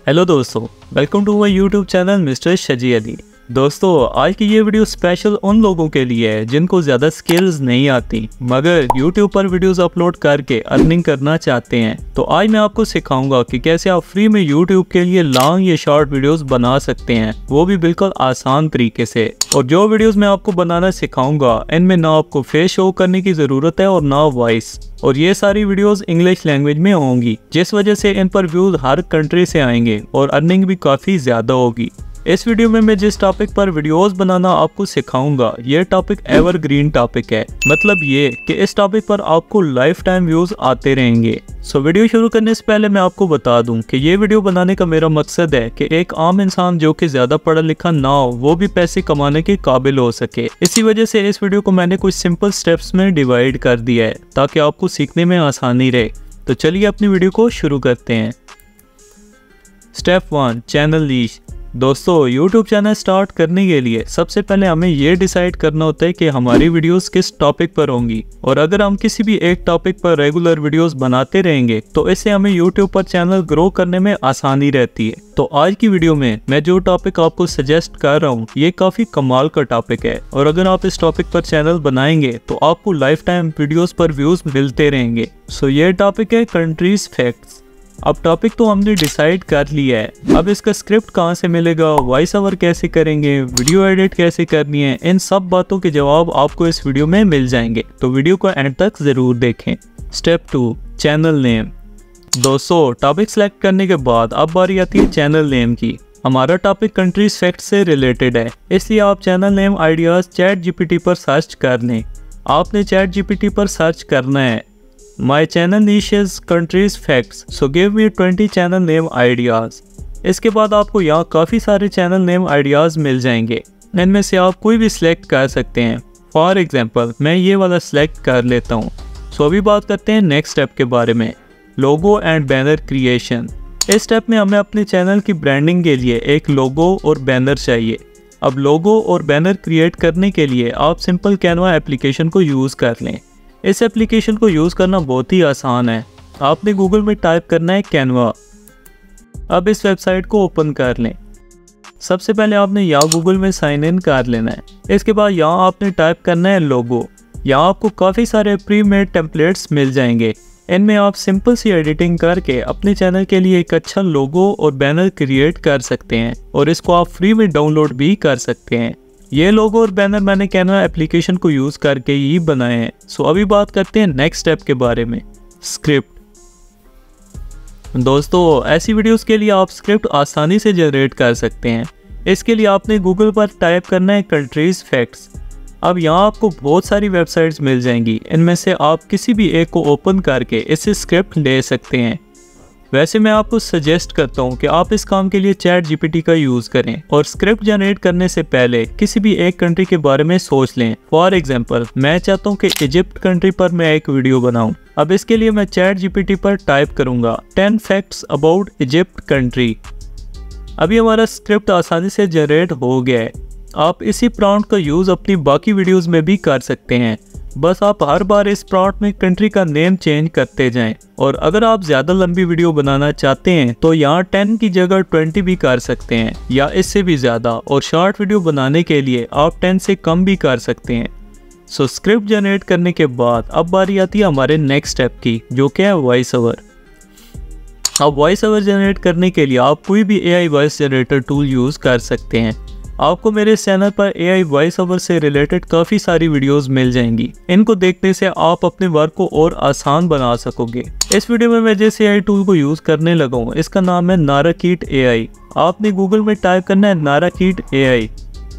Hello दोस्तों, welcome to my YouTube channel mister Shaji Ali. दोस्तों, आज की ये वीडियो स्पेशल उन लोगों के लिए है जिनको ज़्यादा स्किल्स नहीं आती मगर यूट्यूब पर वीडियोस अपलोड करके अर्निंग करना चाहते हैं। तो आज मैं आपको सिखाऊंगा कि कैसे आप फ्री में यूट्यूब के लिए लॉन्ग या शॉर्ट वीडियोस बना सकते हैं, वो भी बिल्कुल आसान तरीके से। और जो वीडियोस मैं आपको बनाना सिखाऊंगा इनमें ना आपको फेस शो करने की ज़रूरत है और ना वॉइस, और ये सारी वीडियोस इंग्लिश लैंग्वेज में होंगी, जिस वजह से इन पर व्यूज हर कंट्री से आएंगे और अर्निंग भी काफ़ी ज़्यादा होगी। इस वीडियो में मैं जिस टॉपिक पर वीडियोस बनाना आपको सिखाऊंगा ये टॉपिक एवरग्रीन टॉपिक है। मतलब ये कि इस टॉपिक पर आपको लाइफ टाइम व्यूज आते रहेंगे। सो वीडियो शुरू करने से पहले मैं आपको बता दूं कि ये वीडियो बनाने का मेरा मकसद है कि एक आम इंसान जो कि ज़्यादा पढ़ा लिखा ना हो वो भी पैसे कमाने के काबिल हो सके। इसी वजह से इस वीडियो को मैंने कुछ सिंपल स्टेप्स में डिवाइड कर दिया है ताकि आपको सीखने में आसानी रहे। तो चलिए अपनी वीडियो को शुरू करते हैं। स्टेप 1, चैनल लीज। दोस्तों, YouTube चैनल स्टार्ट करने के लिए सबसे पहले हमें ये डिसाइड करना होता है कि हमारी वीडियोस किस टॉपिक पर होंगी, और अगर हम किसी भी एक टॉपिक पर रेगुलर वीडियोस बनाते रहेंगे तो इससे हमें YouTube पर चैनल ग्रो करने में आसानी रहती है। तो आज की वीडियो में मैं जो टॉपिक आपको सजेस्ट कर रहा हूँ ये काफ़ी कमाल का टॉपिक है, और अगर आप इस टॉपिक पर चैनल बनाएंगे तो आपको लाइफ टाइम वीडियोस पर व्यूज मिलते रहेंगे। सो ये टॉपिक है कंट्रीज फैक्ट्स। अब टॉपिक तो हमने डिसाइड कर लिया है, अब इसका स्क्रिप्ट कहाँ से मिलेगा, वॉइस ओवर कैसे करेंगे, वीडियो एडिट कैसे करनी है, इन सब बातों के जवाब आपको इस वीडियो में मिल जाएंगे। तो वीडियो को एंड तक ज़रूर देखें। Step 2, channel name. दोस्तों, टॉपिक सेलेक्ट करने के बाद अब बारी आती है चैनल नेम की। हमारा टॉपिक कंट्रीज फैक्ट से रिलेटेड है, इसलिए आप channel name ideas chat GPT पर सर्च कर लें। आपने चैट जीपीटी पर सर्च करना है My channel niche is countries facts, so give me 20 channel name ideas। इसके बाद आपको यहाँ काफ़ी सारे चैनल नेम आइडियाज़ मिल जाएंगे, इनमें से आप कोई भी सिलेक्ट कर सकते हैं। फॉर एग्जांपल मैं ये वाला सिलेक्ट कर लेता हूँ। सो अभी बात करते हैं नेक्स्ट स्टेप के बारे में, लोगो एंड बैनर क्रिएशन। इस स्टेप में हमें अपने चैनल की ब्रांडिंग के लिए एक लोगो और बैनर चाहिए। अब लोगो और बैनर क्रिएट करने के लिए आप सिंपल कैनवा एप्लीकेशन को यूज़ कर लें। इस एप्लीकेशन को यूज़ करना बहुत ही आसान है। आपने गूगल में टाइप करना है कैनवा। अब इस वेबसाइट को ओपन कर लें। सबसे पहले आपने यहाँ गूगल में साइन इन कर लेना है। इसके बाद यहाँ आपने टाइप करना है लोगो। यहाँ आपको काफ़ी सारे प्री मेड टेम्पलेट्स मिल जाएंगे, इनमें आप सिंपल सी एडिटिंग करके अपने चैनल के लिए एक अच्छा लोगो और बैनर क्रिएट कर सकते हैं, और इसको आप फ्री में डाउनलोड भी कर सकते हैं। ये लोगो और बैनर मैंने कैनवा एप्लीकेशन को यूज़ करके ही बनाए हैं। सो अभी बात करते हैं नेक्स्ट स्टेप के बारे में, स्क्रिप्ट। दोस्तों, ऐसी वीडियोस के लिए आप स्क्रिप्ट आसानी से जनरेट कर सकते हैं। इसके लिए आपने गूगल पर टाइप करना है कंट्रीज फैक्ट्स। अब यहाँ आपको बहुत सारी वेबसाइट्स मिल जाएंगी, इनमें से आप किसी भी एक को ओपन करके इससे स्क्रिप्ट ले सकते हैं। वैसे मैं आपको सजेस्ट करता हूँ कि आप इस काम के लिए चैट जीपीटी का यूज़ करें, और स्क्रिप्ट जनरेट करने से पहले किसी भी एक कंट्री के बारे में सोच लें। फॉर एग्जांपल मैं चाहता हूँ कि इजिप्ट कंट्री पर मैं एक वीडियो बनाऊँ। अब इसके लिए मैं चैट जीपीटी पर टाइप करूँगा 10 फैक्ट्स अबाउट इजिप्ट कंट्री। अभी हमारा स्क्रिप्ट आसानी से जनरेट हो गया है। आप इसी प्रॉम्प्ट का यूज़ अपनी बाकी वीडियोज़ में भी कर सकते हैं, बस आप हर बार इस प्रॉम्प्ट में कंट्री का नेम चेंज करते जाएं। और अगर आप ज़्यादा लंबी वीडियो बनाना चाहते हैं तो यहाँ 10 की जगह 20 भी कर सकते हैं या इससे भी ज़्यादा, और शॉर्ट वीडियो बनाने के लिए आप 10 से कम भी कर सकते हैं। सो स्क्रिप्ट जनरेट करने के बाद अब बारी आती है हमारे नेक्स्ट स्टेप की, जो कि है वॉइस ओवर। अब वॉइस ओवर जनरेट करने के लिए आप कोई भी AI voice generator tool use कर सकते हैं। आपको मेरे चैनल पर AI वॉइस ओवर से रिलेटेड काफ़ी सारी वीडियोस मिल जाएंगी, इनको देखने से आप अपने वर्क को और आसान बना सकोगे। इस वीडियो में मैं जिस AI टूल को यूज़ करने लगा हूँ इसका नाम है नाराकीट AI। आपने गूगल में टाइप करना है नाराकीट AI।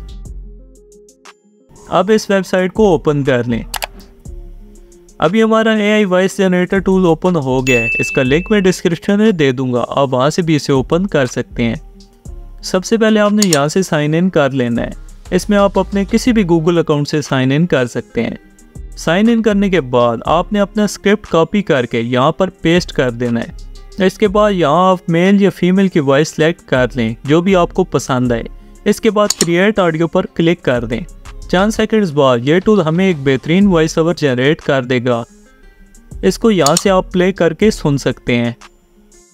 अब इस वेबसाइट को ओपन कर लें। अभी हमारा AI voice generator tool open हो गया है, इसका लिंक मैं डिस्क्रिप्शन में दे दूंगा, आप वहाँ से भी इसे ओपन कर सकते हैं। सबसे पहले आपने यहाँ से साइन इन कर लेना है। इसमें आप अपने किसी भी गूगल अकाउंट से साइन इन कर सकते हैं। साइन इन करने के बाद आपने अपना स्क्रिप्ट कॉपी करके यहाँ पर पेस्ट कर देना है। इसके बाद यहाँ आप मेल या फीमेल की वॉइस सेलेक्ट कर लें जो भी आपको पसंद आए। इसके बाद क्रिएट ऑडियो पर क्लिक कर दें। चंद सेकंड्स बाद ये टूल हमें एक बेहतरीन वॉइस ओवर जनरेट कर देगा। इसको यहाँ से आप प्ले करके सुन सकते हैं।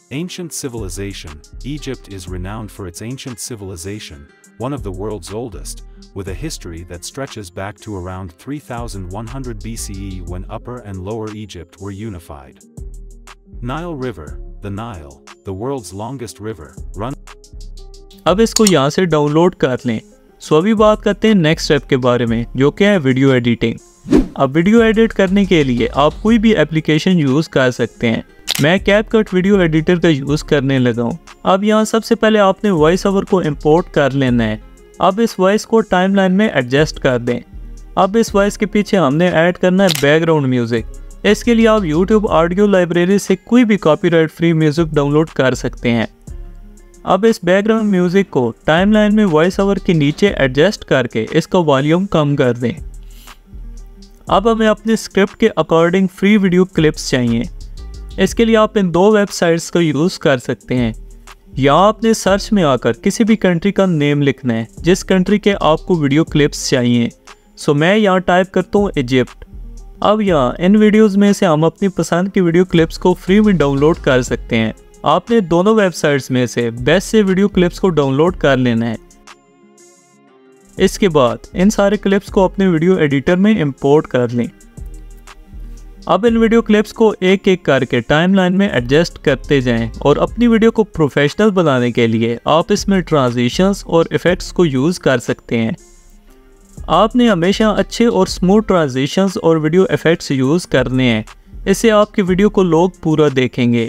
Ancient civilization. Egypt is renowned for its ancient civilization, one of the world's oldest, with a history that stretches back to around 3100 BCE when Upper and Lower Egypt were unified. Nile River. The Nile, the world's longest river, runs. अब इसको यहाँ से download कर लें। सो अभी बात करते हैं नेक्स्ट स्टेप के बारे में, जो क्या है वीडियो एडिटिंग। अब वीडियो एडिट करने के लिए आप कोई भी एप्लीकेशन यूज़ कर सकते हैं। मैं कैपकट वीडियो एडिटर का यूज़ करने लगा हूँ। अब यहाँ सबसे पहले आपने वॉइस ओवर को इंपोर्ट कर लेना है। अब इस वॉइस को टाइमलाइन में एडजस्ट कर दें। अब इस वॉइस के पीछे हमने ऐड करना है बैकग्राउंड म्यूज़िक। इसके लिए आप YouTube ऑडियो लाइब्रेरी से कोई भी कॉपीराइट फ्री म्यूज़िक डाउनलोड कर सकते हैं। अब इस बैकग्राउंड म्यूज़िक को टाइमलाइन में वॉइस ओवर के नीचे एडजस्ट करके इसका वॉल्यूम कम कर दें। अब हमें अपने स्क्रिप्ट के अकॉर्डिंग फ्री वीडियो क्लिप्स चाहिए। इसके लिए आप इन दो वेबसाइट्स का यूज़ कर सकते हैं। यहाँ आपने सर्च में आकर किसी भी कंट्री का नेम लिखना है जिस कंट्री के आपको वीडियो क्लिप्स चाहिए। सो मैं यहाँ टाइप करता हूँ इजिप्ट। अब यहाँ इन वीडियोज़ में से हम अपनी पसंद की वीडियो क्लिप्स को फ्री में डाउनलोड कर सकते हैं। आपने दोनों वेबसाइट्स में से बेस्ट से वीडियो क्लिप्स को डाउनलोड कर लेना है। इसके बाद इन सारे क्लिप्स को अपने वीडियो एडिटर में इंपोर्ट कर लें। अब इन वीडियो क्लिप्स को एक एक करके टाइमलाइन में एडजस्ट करते जाएं और अपनी वीडियो को प्रोफेशनल बनाने के लिए आप इसमें ट्रांजिशंस और इफ़ेक्ट्स को यूज़ कर सकते हैं। आपने हमेशा अच्छे और स्मूथ ट्रांजिशंस और वीडियो इफ़ेक्ट्स यूज़ करने हैं। इससे आपकी वीडियो को लोग पूरा देखेंगे।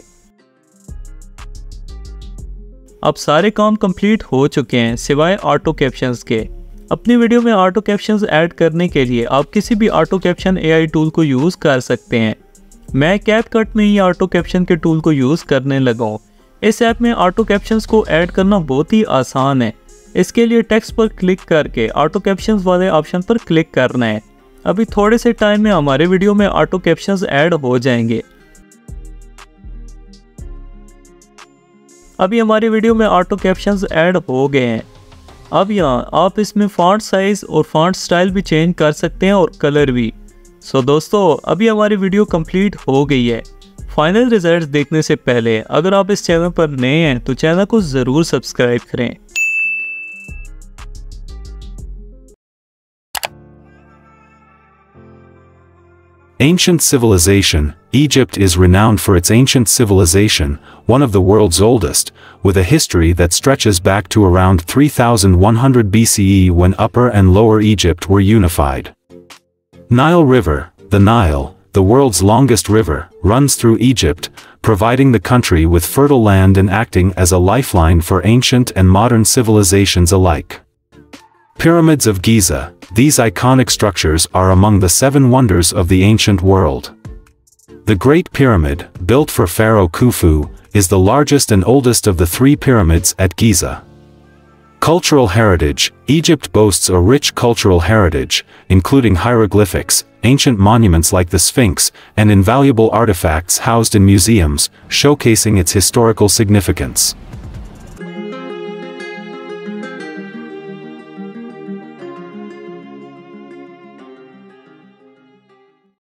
अब सारे काम कंप्लीट हो चुके हैं सिवाय ऑटो कैप्शंस के। अपनी वीडियो में ऑटो कैप्शंस ऐड करने के लिए आप किसी भी ऑटो कैप्शन AI टूल को यूज़ कर सकते हैं। मैं कैपकट में ही ऑटो कैप्शन के टूल को यूज़ करने लगा हूँ। इस ऐप में ऑटो कैप्शंस को ऐड करना बहुत ही आसान है। इसके लिए टेक्स्ट पर क्लिक करके ऑटो कैप्शंस वाले ऑप्शन पर क्लिक करना है। अभी थोड़े से टाइम में हमारे वीडियो में ऑटो कैप्शंस ऐड हो जाएंगे। अभी हमारी वीडियो में ऑटो कैप्शंस ऐड हो गए हैं। अब यहाँ आप इसमें फॉन्ट साइज़ और फॉन्ट स्टाइल भी चेंज कर सकते हैं और कलर भी। सो दोस्तों अभी हमारी वीडियो कंप्लीट हो गई है। फाइनल रिजल्ट्स देखने से पहले अगर आप इस चैनल पर नए हैं तो चैनल को ज़रूर सब्सक्राइब करें। Ancient civilization. Egypt is renowned for its ancient civilization, one of the world's oldest, with a history that stretches back to around 3100 BCE when Upper and Lower Egypt were unified. Nile River. The Nile, the world's longest river, runs through Egypt, providing the country with fertile land and acting as a lifeline for ancient and modern civilizations alike. Pyramids of Giza. These iconic structures are among the 7 wonders of the ancient world. The Great Pyramid, built for Pharaoh Khufu, is the largest and oldest of the 3 pyramids at Giza. Cultural heritage. Egypt boasts a rich cultural heritage, including hieroglyphics, ancient monuments like the Sphinx, and invaluable artifacts housed in museums, showcasing its historical significance.